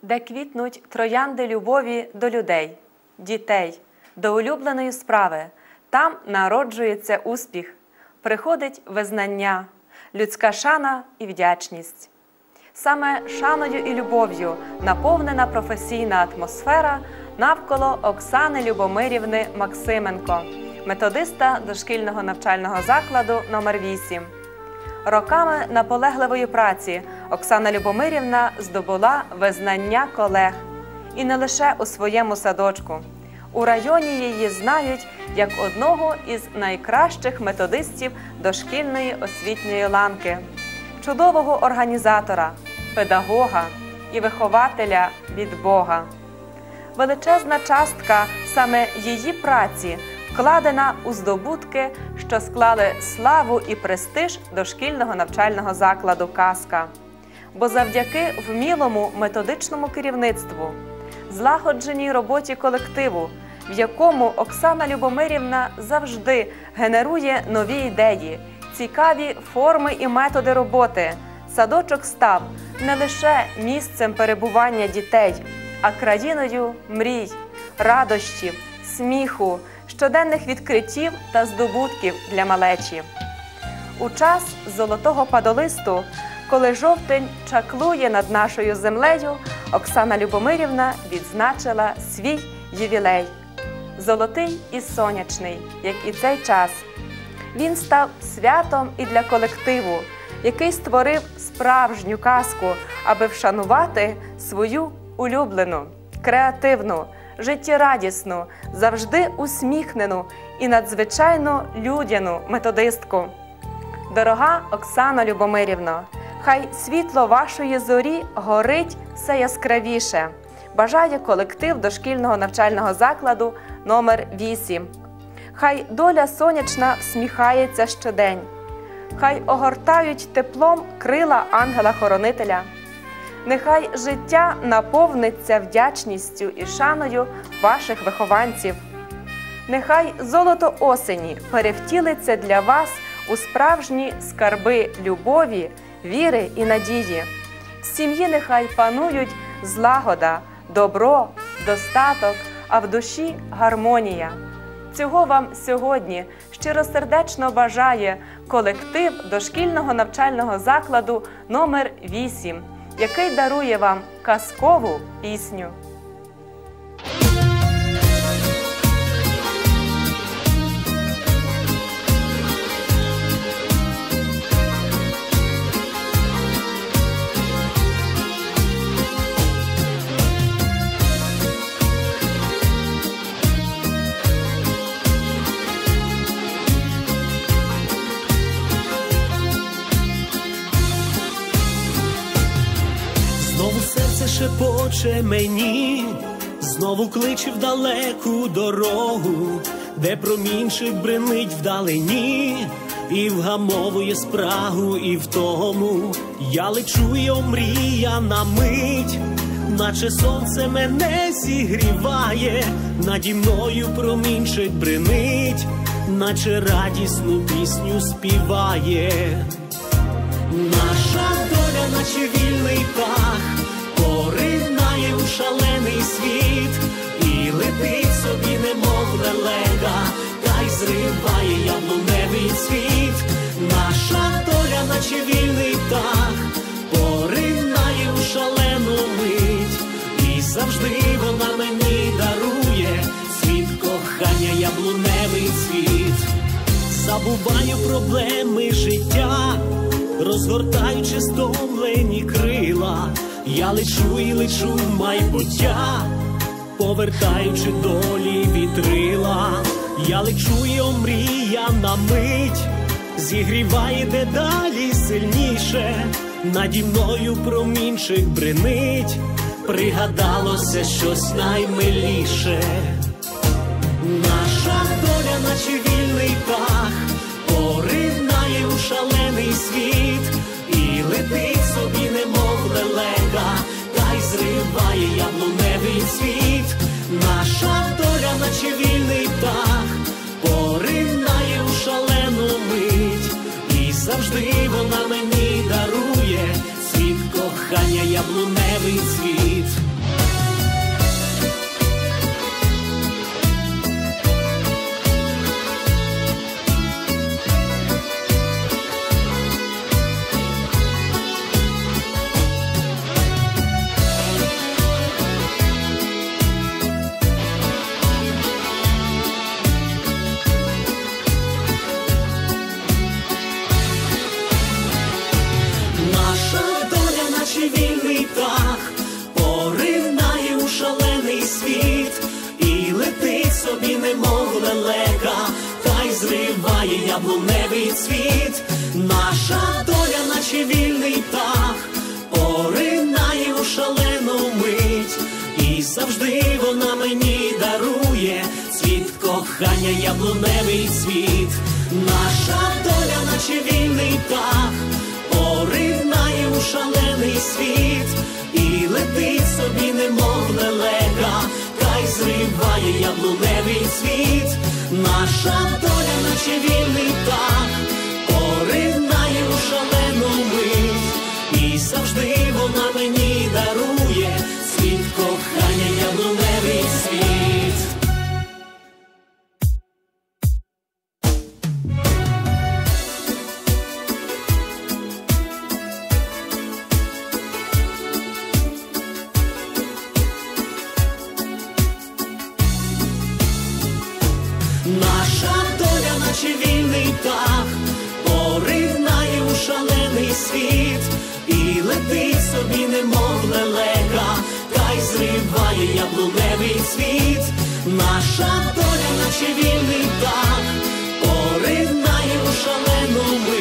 де квітнуть троянди любові до людей, дітей, до улюбленої справи. Там народжується успіх, приходить визнання, людська шана і вдячність. Саме шаною і любов'ю наповнена професійна атмосфера навколо Оксани Любомирівни Максименко, методиста дошкільного навчального закладу номер 8. Роками наполегливої праці Оксана Любомирівна здобула визнання колег. І не лише у своєму садочку. У районі її знають як одного із найкращих методистів дошкільної освітньої ланки, чудового організатора, педагога і вихователя від Бога. Величезна частка саме її праці вкладена у здобутки, що склали славу і престиж дошкільного навчального закладу «Казка». Бо завдяки вмілому методичному керівництву, злагодженій роботі колективу, в якому Оксана Любомирівна завжди генерує нові ідеї, цікаві форми і методи роботи, садочок став не лише місцем перебування дітей, а країною мрій, радощів, сміху, щоденних відкриттів та здобутків для малечі. У час золотого падолисту, коли жовтень чаклує над нашою землею, Оксана Любомирівна відзначила свій ювілей. Золотий і сонячний, як і цей час. Він став святом і для колективу, який створив справжню казку, аби вшанувати свою улюблену, креативну, життєрадісну, завжди усміхнену і надзвичайно людяну методистку. Дорога Оксано Любомирівно, хай світло вашої зорі горить все яскравіше, бажає колектив дошкільного навчального закладу номер 8. Хай доля сонячна всміхається щодень, хай огортають теплом крила ангела-хоронителя. Нехай життя наповниться вдячністю і шаною ваших вихованців. Нехай золото осені перевтілиться для вас у справжні скарби любові, віри і надії. В сім'ї нехай панують злагода, добро, достаток, а в душі гармонія. Цього вам сьогодні щиросердечно бажає колектив дошкільного навчального закладу номер 8, який дарує вам казкову пісню. Знову серце шепоче мені, знову кличе в далеку дорогу, де промінчик бринить вдалині, і вгамовує спрагу і втому. Я лечу й омріяна мить, наче сонце мене зігріває, наді мною промінчик бринить, наче радісну пісню співає. Наша доля, наче вільний птах, поринає у шалений світ і летить собі, немов лелека, та й зриває яблуневий цвіт. Наша доля, наче вільний птах, поринає у шалену мить, і завжди вона мені дарує світ кохання, яблуневий цвіт. Забуваю проблеми життя, розгортаючи стомлені крила, я лечу і лечу в майбуття, повертаючи долі вітрила. Я лечу й омріяна мить, зігріває дедалі сильніше, наді мною промінчик бринить, пригадалося щось наймиліше. Наша доля, наче вільний птах, поринає у шалений світ і летить собі, немов лелека, та й зриває яблуневий цвіт. Наша доля, наче вільний птах, поринає у шалену мить, і завжди вона мені дарує світ кохання, яблуневий цвіт. собі, немов лелека, та й зриває яблуневий цвіт. Наша доля, наче вільний птах, поринає у шалену мить, і завжди вона мені дарує цвіт кохання, яблуневий цвіт. Наша доля, наче вільний птах, поринає у шалений світ, і летить собі, немов лелека, та й зриває яблуневий цвіт. Наша доля, наче вільний птах, поринає у шалену мить, і завжди вона мені дарує цвіт кохання, яблуневий цвіт. Наша доля, наче вільний птах, поринає у шалений світ, і летить собі, немов лелека, та й зриває яблуневий цвіт. Наша доля, наче вільний птах, поринає у шалену мить,